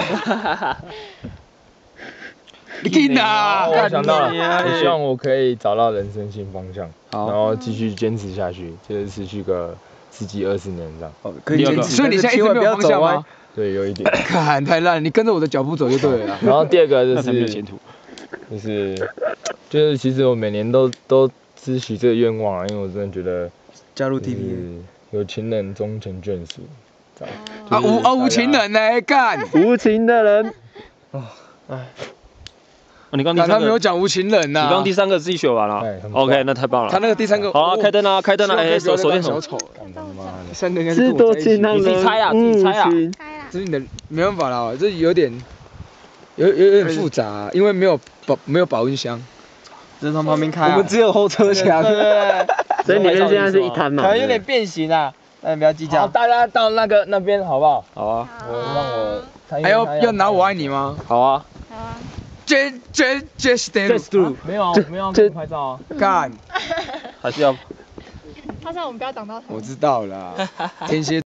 你劲啊！ 我想到了，我希望我可以找到人生新方向，然后继续坚持下去，就是持续个10几20年这样。 哦，可以坚持。所以你现在一直没有方向吗？ 对，有一点。 看太烂，你跟着我的脚步走就对了。 然后第二个就是没有前途， 就是其实我每年都支取这个愿望啊，因为我真的觉得加入 TP， 有情人终成眷属。 啊无情人呢？干无情的人。 你刚他没有讲无情人呐。 你刚第3个自己选完了。OK， 那太棒了。 他那个第3个。 好啊，开灯啊，开灯啊！哎，手电筒。 3个应该是多情人。 你自己猜啊，自己猜啊。 这是你的没办法啦，这有点复杂，因为没有保温箱。 只从旁边开。 我们只有后车厢。 所以你们现在是一摊嘛？ 可能有点变形啊，那你不要计较。 大家到那边好不好？ 好啊。 还要拿我爱你吗？ 好啊。 好啊。 Just 没有跟拍照啊。 干。 还是要。 他说我们不要挡到他。 我知道啦，天蝎。